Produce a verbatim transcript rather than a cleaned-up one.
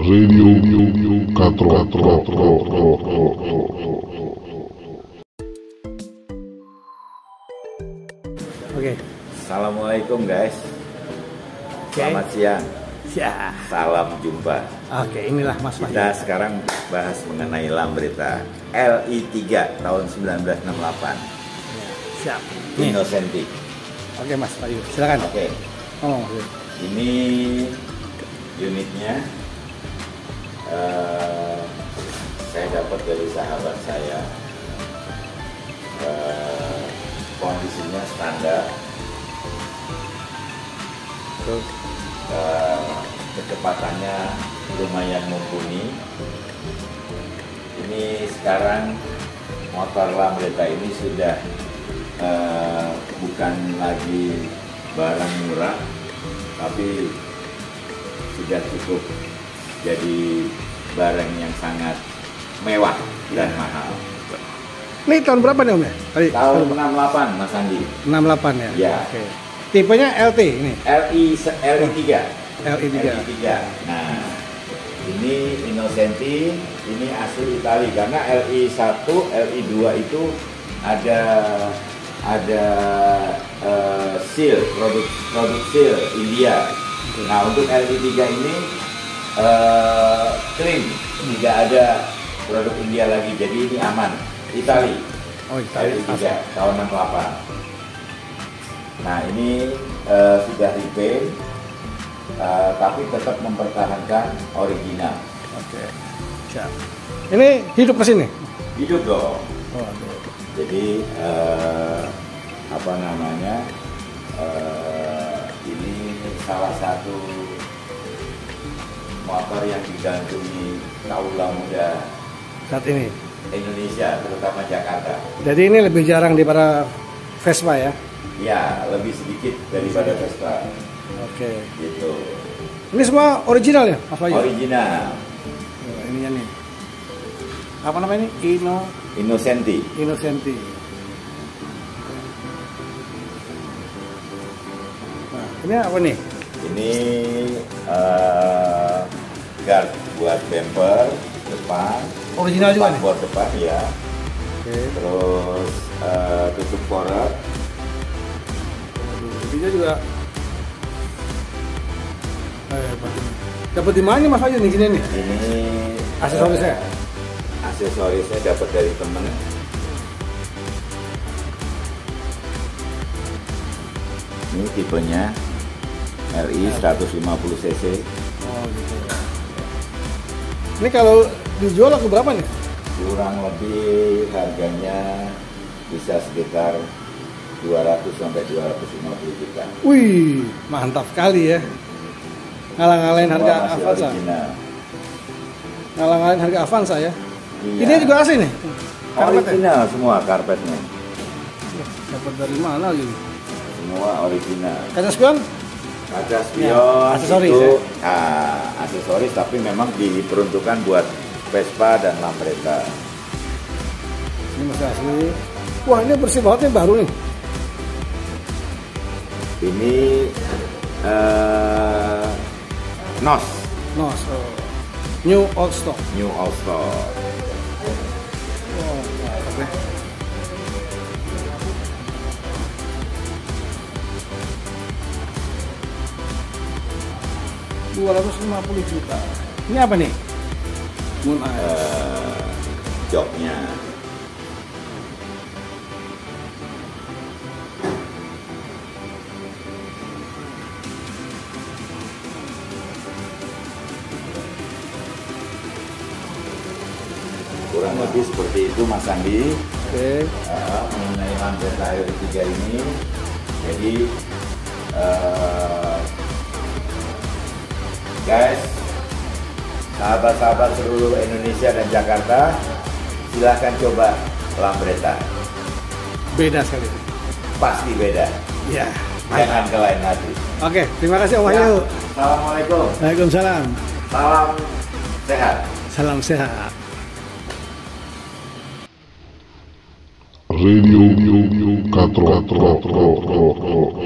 Radio Katro Katro Oke. Assalamualaikum guys. Oke. Selamat siang. Ya. Salam jumpa. Oke, inilah Mas Wahyu. Kita sekarang bahas mengenai Lambretta L I tiga tahun seribu sembilan ratus enam puluh delapan. Ya, siap. Nih. Innocenti. Oke Mas Wahyu, silakan. Oke. Oh, Ini unitnya uh, saya dapat dari sahabat saya. Uh, kondisinya standar. Terus uh, kecepatannya lumayan mumpuni. Ini sekarang motor Lambretta ini sudah uh, bukan lagi barang murah, tapi sudah cukup jadi barang yang sangat mewah dan mahal. Ini tahun berapa nih Om ya? Tadi Tahun enam puluh delapan Mas Andi. enam puluh delapan ya. Ya. Oke. Tipenya L T ini. L I L I tiga. L I tiga. L I tiga. Nah, ini Innocenti, ini asli Itali karena L I satu, L I dua itu ada ada uh, seal, produk produk seal India. Nah, untuk L I tiga ini uh, clean, tidak ada produk India lagi, jadi ini aman. Itali. Oh, Itali. L I tiga tahun enam puluh delapan. Nah, ini uh, sudah repaint, uh, tapi tetap mempertahankan original. Oke. Siap. Ini hidup mesin nih? Hidup dong. Oh, aduh. Jadi uh, apa namanya? Uh, ini salah satu motor yang digantungi kaula muda Saat ini. Indonesia, terutama Jakarta. Jadi ini lebih jarang daripada Vespa ya? Ya, lebih sedikit daripada Vespa. Oke. Gitu. Ini semua original ya, Mas Wahyu? Original. Oh, ininya nih. Apa namanya ini? Inno Innocenti. Innocenti. Nah, ini apa nih? Ini uh, guard buat bumper depan. Original juga nih? Spakbor depan ya. Oke. Terus uh, tutup forek. Dia juga eh, dapat di mana Mas Wahyu nih gini nih? Ini Aksesorisnya? Uh, aksesorisnya dapat dari temen. Ini tipenya R I seratus lima puluh cc. Oh gitu. Ini kalau dijual laku berapa nih? Kurang lebih harganya bisa sekitar dua ratus sampai dua ratus lima puluh juta. Wih, mantap sekali ya. Ngalah-ngalahin harga Masih Avanza. original. Ngalah-ngalahin harga Avanza ya. Iya. Ini juga asli nih. Karpetnya. Original semua karpetnya. Dapat dari mana gitu? Semua original. Kaca spion? Kaca spion Ya, aksesoris itu ya? ah, aksesoris tapi memang diperuntukkan buat Vespa dan Lambretta. Ini masih asli. Wah, ini bersih banget nih, baru nih. Ini uh, Nos No, so new old stock. New All Stock. Oh, mantap ya. dua ratus lima puluh juta. Ini apa nih? Moon Eye. Uh, joknya kurang lebih seperti itu Mas Andi. Oke. Uh, mengenai Lambretta L I tiga ini, jadi uh, guys, sahabat-sahabat seluruh Indonesia dan Jakarta, silahkan coba Lambretta. Beda sekali. Pasti beda. Ya. Jangan ke lain hati. Oke, terima kasih Om Wahyu. Ya, Assalamualaikum. Waalaikumsalam. Salam sehat. Salam sehat. Radio Katro Katro